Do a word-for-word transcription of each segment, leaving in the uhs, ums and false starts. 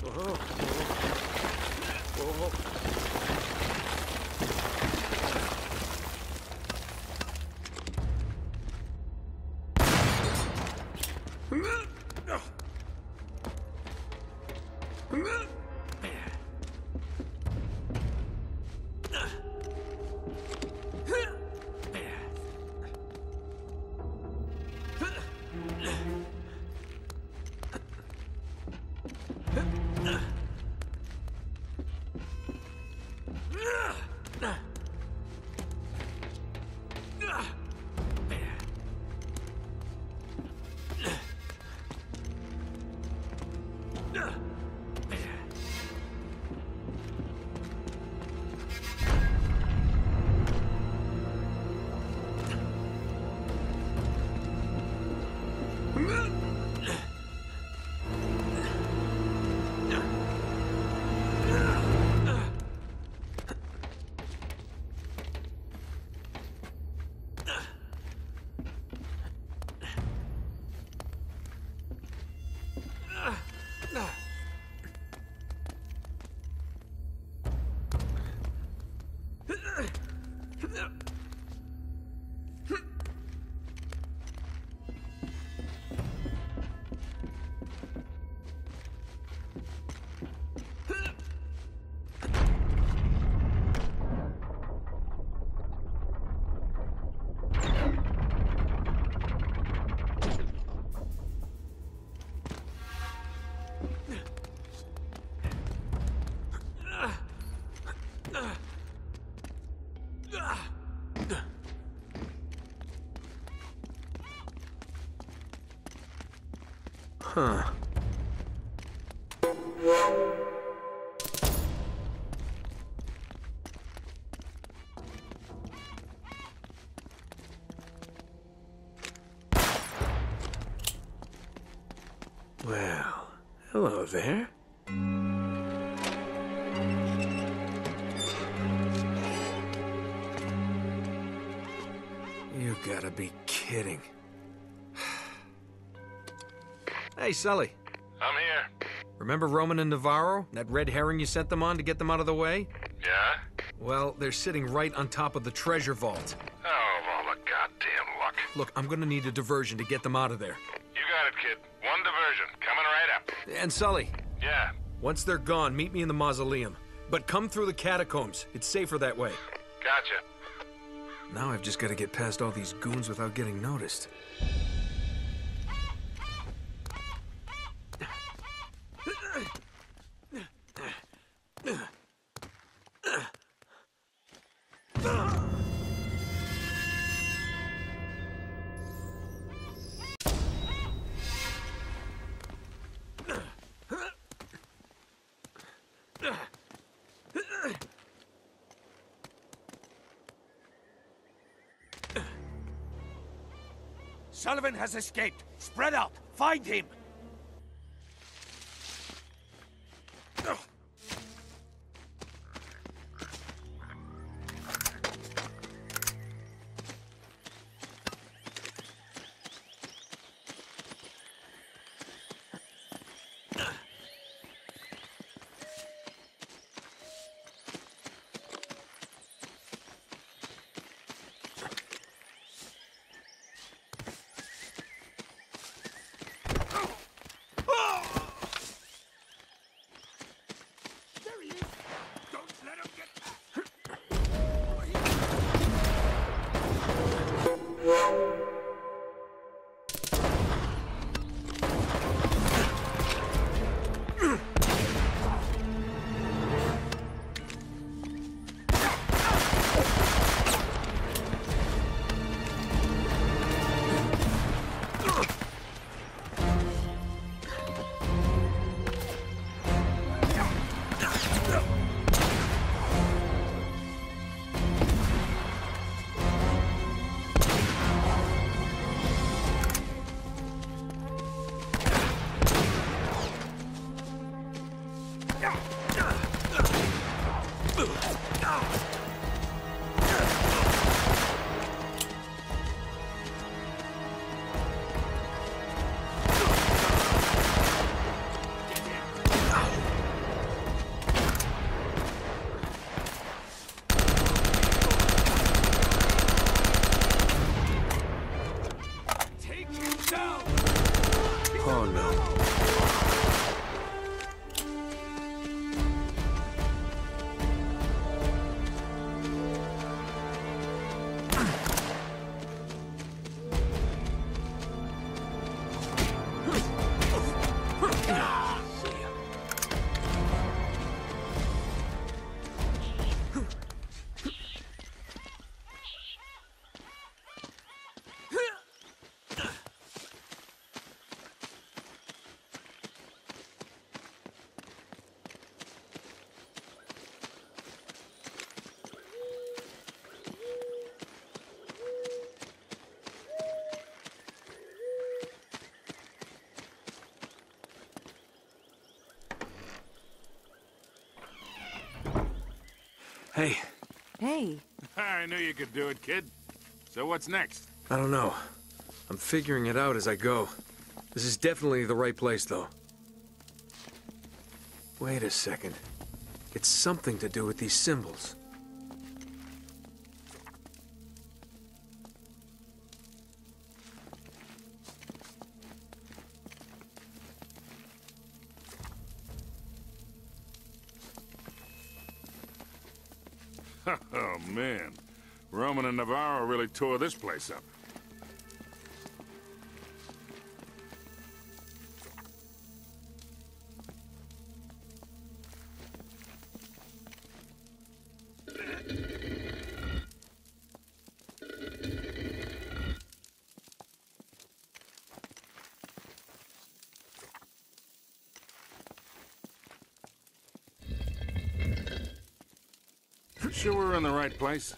Huh. Well, hello there. You gotta be kidding. Hey, Sully. I'm here. Remember Roman and Navarro? That red herring you sent them on to get them out of the way? Yeah? Well, they're sitting right on top of the treasure vault. Oh, of all the goddamn luck. Look, I'm gonna need a diversion to get them out of there. You got it, kid. One diversion. Coming right up. And Sully, Yeah. once they're gone, meet me in the mausoleum. But come through the catacombs. It's safer that way. Gotcha. Now I've just gotta get past all these goons without getting noticed. Sullivan has escaped. Spread out. Find him. Hey, Hey, I knew you could do it, kid. So what's next? I don't know. I'm figuring it out as I go. This is definitely the right place, though. Wait a second. It's something to do with these symbols. Oh, man. Roman and Navarro really tore this place up. Sure we're in the right place?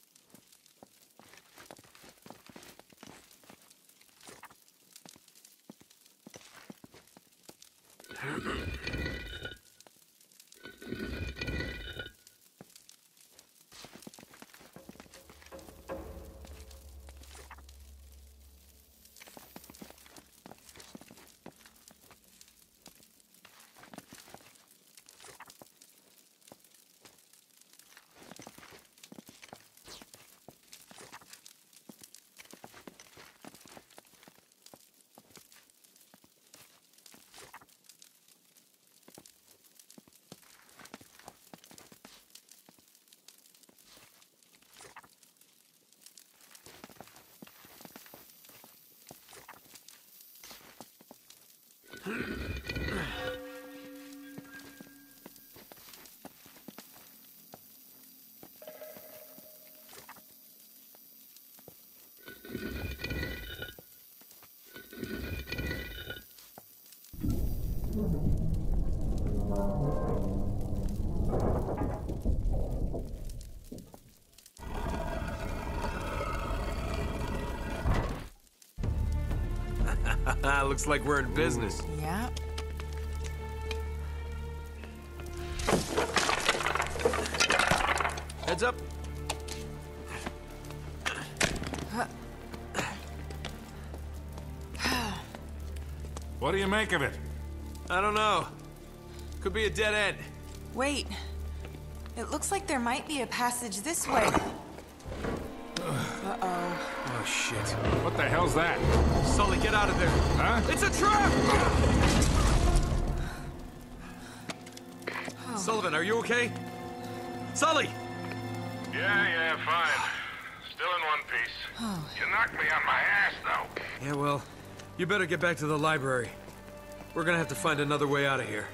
Looks like we're in business. yeah. Heads up. What do you make of it? I don't know. Could be a dead end. Wait. It looks like there might be a passage this way. Uh-oh. Oh, shit. What the hell's that? Sully, get out of there. Huh? It's a trap! Sullivan, are you okay? Sully! Yeah, yeah, fine. Still in one piece. You knocked me on my ass, though. Yeah, well, you better get back to the library. We're gonna have to find another way out of here.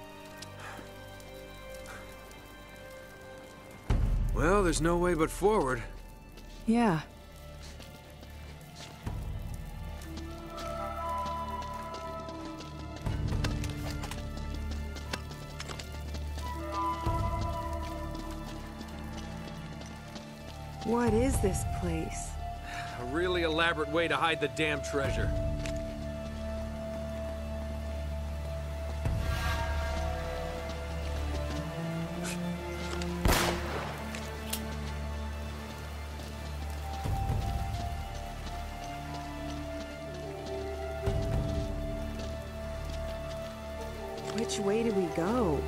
Well, there's no way but forward. Yeah. What is this place? A really elaborate way to hide the damn treasure. Which way do we go?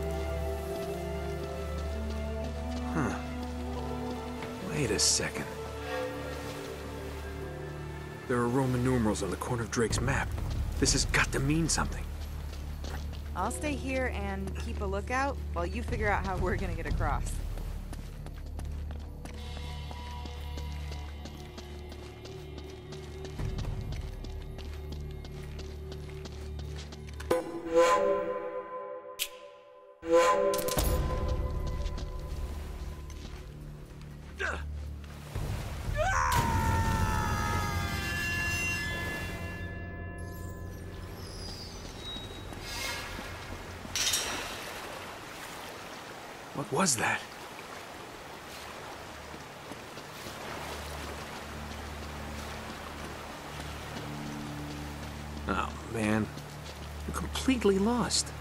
Wait a second. There are Roman numerals on the corner of Drake's map. This has got to mean something. I'll stay here and keep a lookout while you figure out how we're gonna get across. What was that? Oh, man. I'm completely lost.